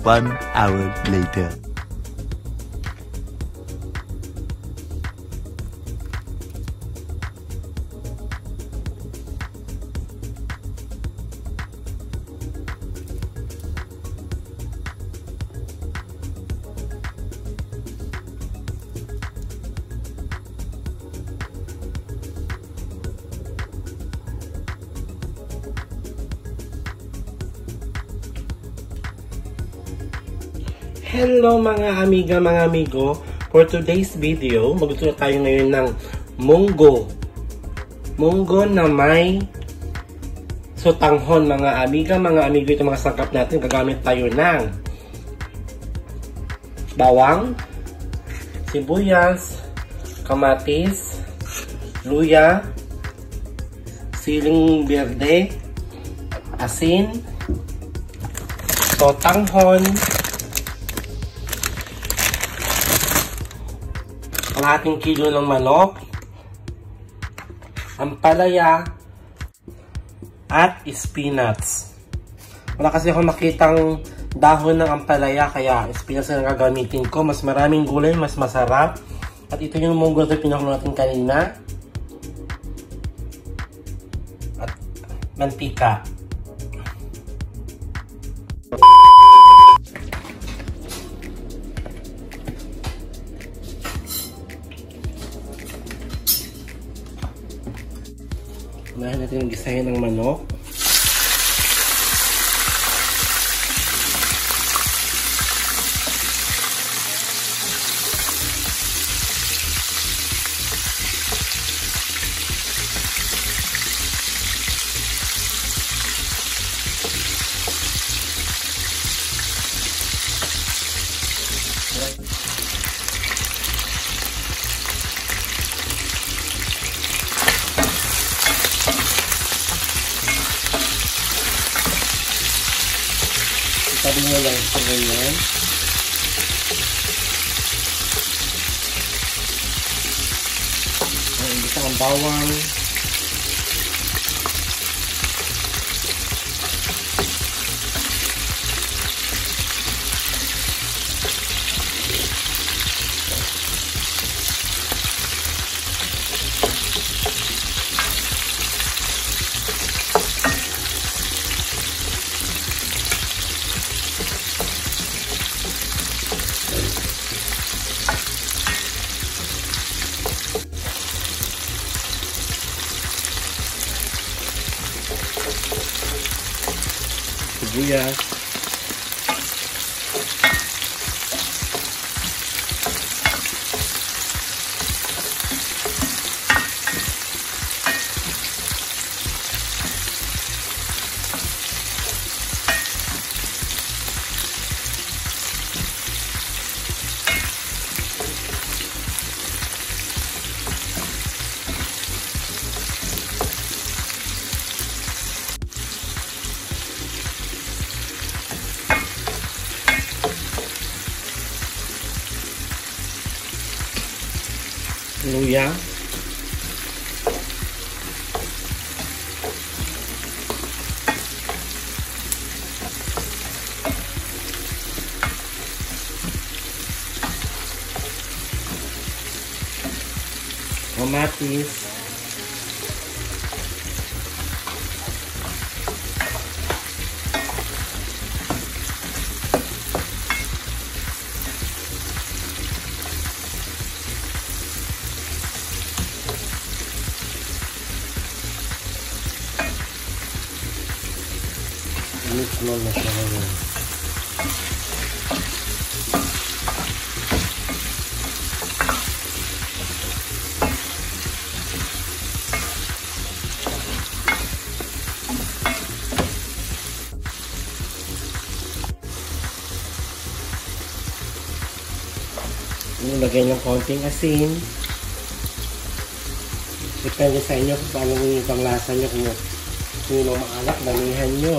1 hour later. Hello mga amiga, mga amigo. For today's video, magluto tayo ngayon ng monggo. Monggo na may sotanghon mga amiga, mga amigo. Ito mga sangkap natin. Gagamit tayo ng bawang, sibuyas, kamatis, luya, siling berde, asin, sotanghon, kalahating kilo ng manok, ampalaya, at spinach. Wala kasi ako makitang dahon ng ampalaya, kaya spinach na gagamitin ko. Mas maraming gulay, mas masarap. At ito yung monggo na pinakulo natin kanina. At mantika. Unahin natin gisahin ng manok. Sabi nyo lang sa ganyan. Imbis ang bawang. Sibuyas, luya, kamatis, mix mo na siya ngayon. Ilagay ng konting asin. Depende sa inyo kung paano yung panglasa nyo. Kung yung maalat, damihan nyo.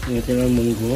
Ngayon ang munggo.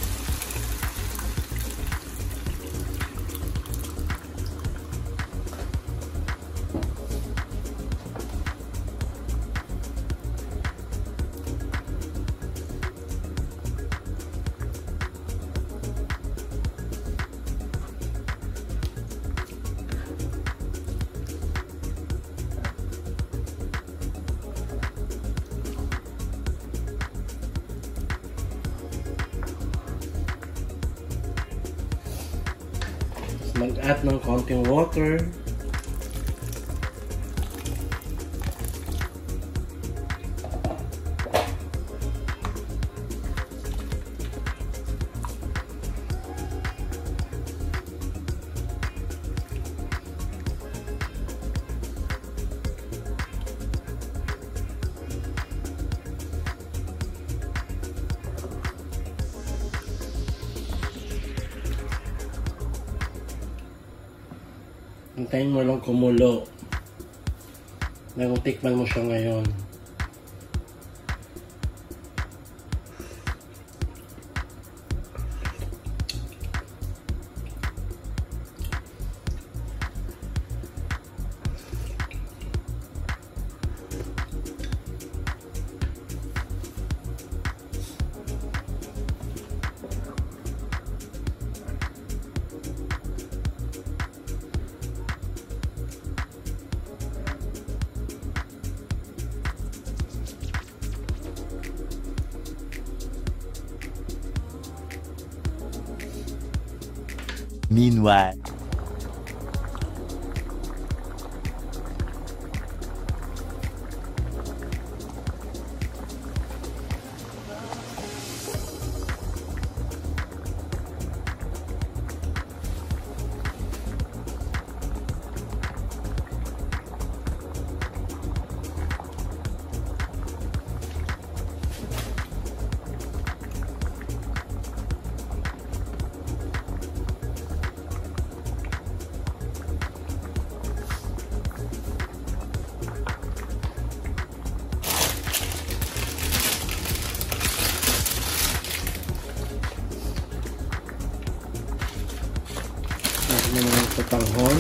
Mag-add ng konting water. Hintayin mo lang kumulo. Tikman mo siya ngayon. Meanwhile, Sotanghon.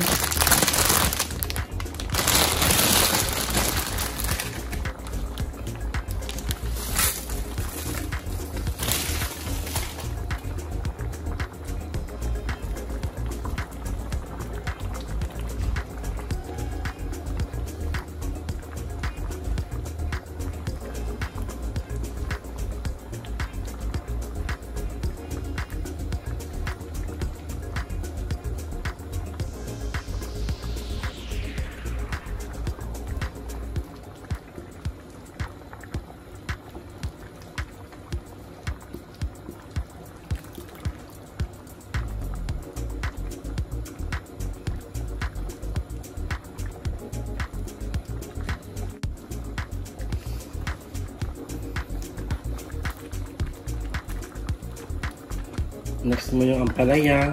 Next mo yung ampalaya.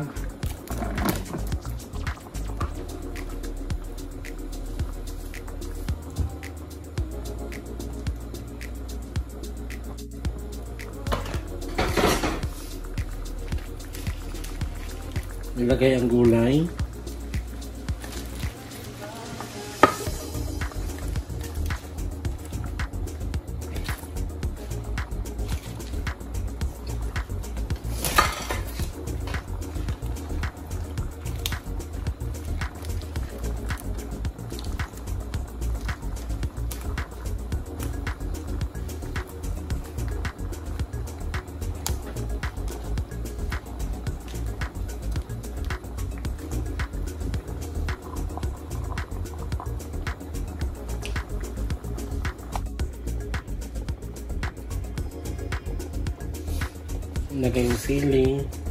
Ilagay ang gulay. Ilagay yung sili.